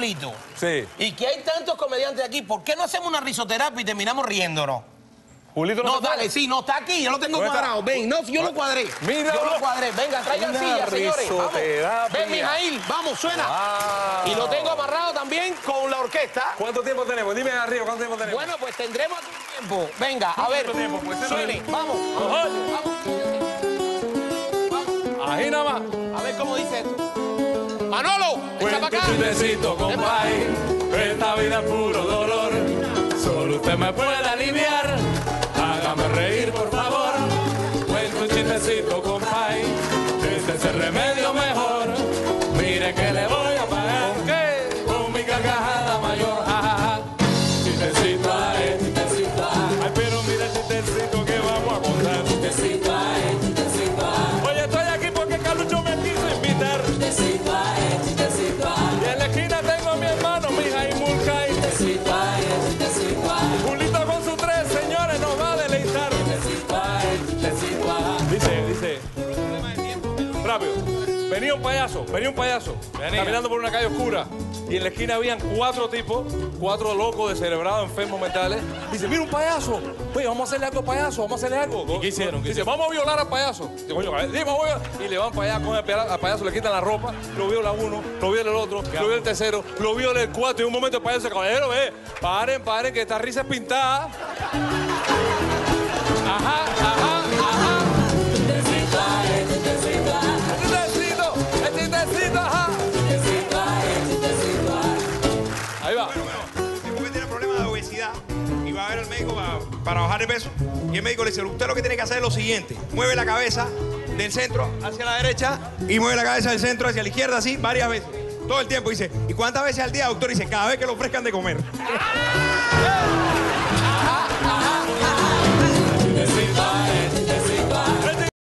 Pablito. Sí. Y que hay tantos comediantes aquí, ¿por qué no hacemos una risoterapia y terminamos riéndonos? Julito No, dale, sí, no, está aquí, yo lo tengo cuadrado. Ven, no, yo lo cuadré. Mira, yo lo cuadré. Venga, traigan sillas, señores. Vamos. Ven, Mijail, vamos, suena. Y lo tengo amarrado también con la orquesta. ¿Cuánto tiempo tenemos? Dime arriba, ¿cuánto tiempo tenemos? Bueno, pues tendremos aquí un tiempo. Venga, a ver. Suene, vamos. Vamos. Ahí nada más. A ver cómo dice esto. Manolo, echa para acá. Chistecito, compay, esta vida es puro dolor. Solo usted me puede aliviar. Hágame reír, por favor. Cuenta un chistecito, compay. Este es el remedio mejor. Mire que le voy a pagar. ¿Con qué? Con mi carcajada mayor. Ja, ja, ja. Chistecito, ay, chistecito, ay. Ay, pero mira el chistecito que vamos a contar. Chistecito, ay, chistecito, ay. Oye, estoy aquí porque Calucho me quiso invitar. Chistecito, ay, chistecito, ay. Y en la esquina tengo a mi hermano, Mijail Mulcahy. Chistecito, ay, chistecito, ay. Julito con sus tres señores nos va a deleitar. Chistecito, ay, chistecito, ay. Dice. Rápido. Venía un payaso, caminando por una calle oscura. Y en la esquina habían 4 tipos, 4 locos, descerebrados, enfermos mentales. Dice, mira un payaso. Oye, vamos a hacerle algo al payaso, vamos a hacerle algo. ¿Y qué hicieron? Dice, vamos a violar al payaso. Dice, coño, dime, voy a... Y le van para allá con al payaso, le quitan la ropa, lo viola uno, lo viola el otro, lo viola el tercero, lo viola el cuarto. Y en un momento el payaso dice, caballero, paren, que esta risa es pintada. Ajá. Ahí va. Bueno, mi mujer tiene problemas de obesidad y va a ver al médico para bajar de peso. Y el médico le dice, usted lo que tiene que hacer es lo siguiente. Mueve la cabeza del centro hacia la derecha y mueve la cabeza del centro hacia la izquierda así varias veces. Todo el tiempo. Dice, ¿y cuántas veces al día, doctor? Dice, cada vez que le ofrezcan de comer.